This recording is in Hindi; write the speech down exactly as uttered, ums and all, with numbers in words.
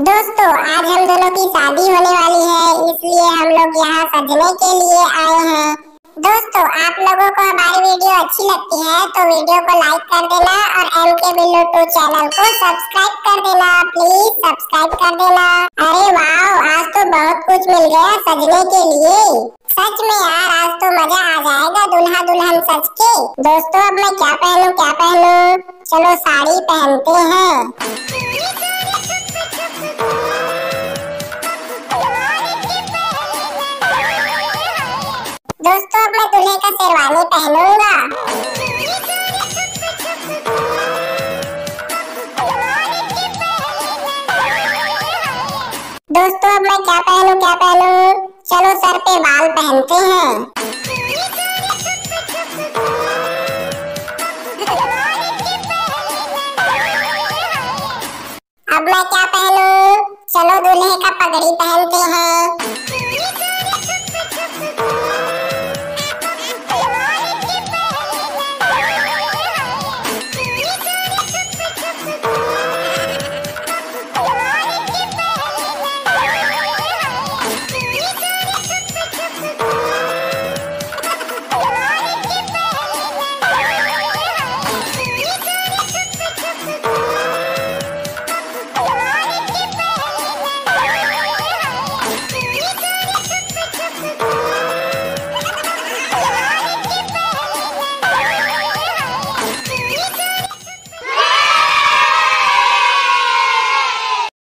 दोस्तों आज हम दोनों की शादी होने वाली है, इसलिए हम लोग यहाँ सजने के लिए आए हैं। दोस्तों आप लोगों को हमारी वीडियो अच्छी लगती है तो वीडियो को लाइक कर देना और M K Billu two channel को सब्सक्राइब कर देना। प्लीज सब्सक्राइब कर देना। अरे वाह, आज तो बहुत कुछ मिल गया सजने के लिए। सच में यार, आज तो मजा आ जाएगा दुल्हा दुल्हन सज के। दोस्तों अब मैं क्या पहनूं क्या पहनूं? चलो साड़ी पहनते हैं। दोस्तों अब मैं दूल्हे का शेरवानी पहनूंगा। दोस्तों अब मैं क्या पहनूं क्या पहनूं? चलो सर पे बाल पहनते हैं। अब मैं क्या पहनूं? चलो दूल्हे का पगड़ी पहनते हैं।